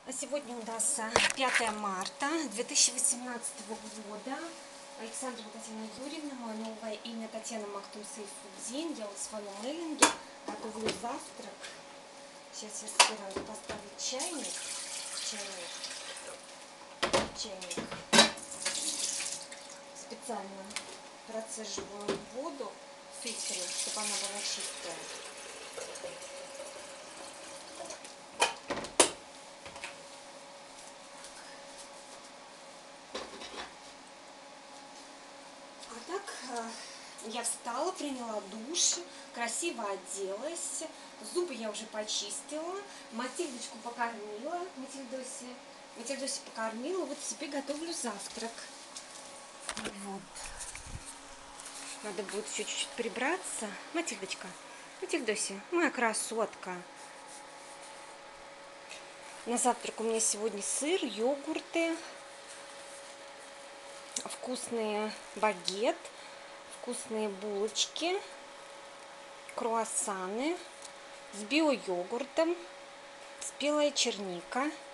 Сегодня у нас 5 марта 2018 года. Александра Татьяна Юрьевна, мое новое имя Татьяна Мактум-Сейфуддин. Я в своем мейлинге готовлю завтрак. Сейчас я собираюсь поставить чайник. Специально процеживаю воду в фильтре, чтобы она была чистая. А так я встала, приняла душ, красиво оделась, зубы я уже почистила, Матильдочку покормила, Матильдоси покормила, вот теперь готовлю завтрак. Вот. Надо будет еще чуть-чуть прибраться. Матильдочка, Матильдоси, моя красотка. На завтрак у меня сегодня сыр, йогурты, вкусный багет, вкусные булочки, круассаны с био-йогуртом, спелая черника.